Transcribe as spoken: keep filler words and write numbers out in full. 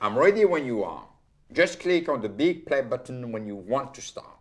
I'm ready when you are. Just click on the big play button when you want to start.